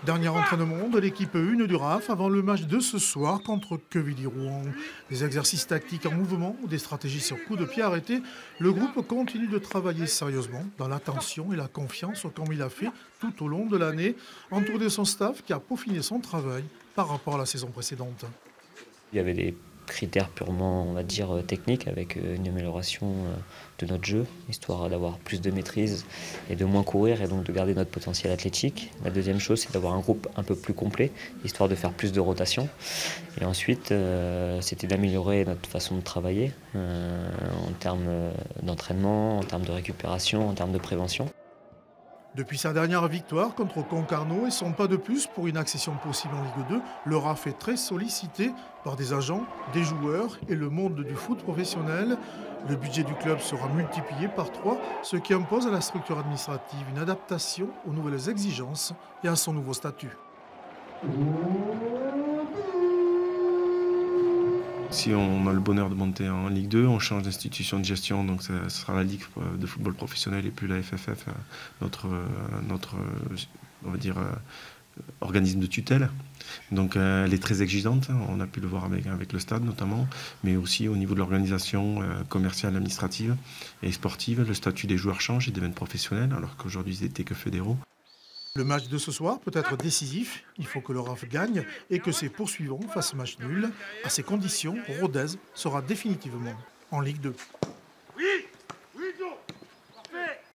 Dernier entraînement de l'équipe 1 du RAF avant le match de ce soir contre Quevilly-Rouen. Des exercices tactiques en mouvement ou des stratégies sur coup de pied arrêté, le groupe continue de travailler sérieusement dans l'attention et la confiance comme il a fait tout au long de l'année, entouré de son staff qui a peaufiné son travail par rapport à la saison précédente. Il y avait des critères purement, on va dire, techniques avec une amélioration de notre jeu, histoire d'avoir plus de maîtrise et de moins courir et donc de garder notre potentiel athlétique. La deuxième chose, c'est d'avoir un groupe un peu plus complet, histoire de faire plus de rotation. Et ensuite, c'était d'améliorer notre façon de travailler en termes d'entraînement, en termes de récupération, en termes de prévention. Depuis sa dernière victoire contre Concarneau et son pas de plus pour une accession possible en Ligue 2, le RAF est très sollicité par des agents, des joueurs et le monde du foot professionnel. Le budget du club sera multiplié par 3, ce qui impose à la structure administrative une adaptation aux nouvelles exigences et à son nouveau statut. Si on a le bonheur de monter en Ligue 2, on change d'institution de gestion, donc ce sera la Ligue de football professionnel et plus la FFF, notre on va dire, organisme de tutelle. Donc elle est très exigeante, on a pu le voir avec le stade notamment, mais aussi au niveau de l'organisation commerciale, administrative et sportive. Le statut des joueurs change, ils deviennent professionnels, alors qu'aujourd'hui ils n'étaient que fédéraux. Le match de ce soir peut être décisif, il faut que le RAF gagne et que ses poursuivants fassent match nul. À ces conditions, Rodez sera définitivement en Ligue 2.